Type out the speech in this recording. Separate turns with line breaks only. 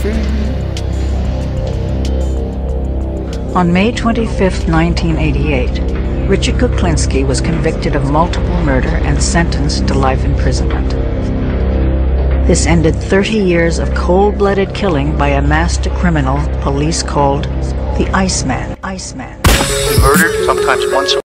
On May 25, 1988, Richard Kuklinski was convicted of multiple murder and sentenced to life imprisonment. This ended 30 years of cold-blooded killing by a master criminal police called the Iceman.
He murdered sometimes once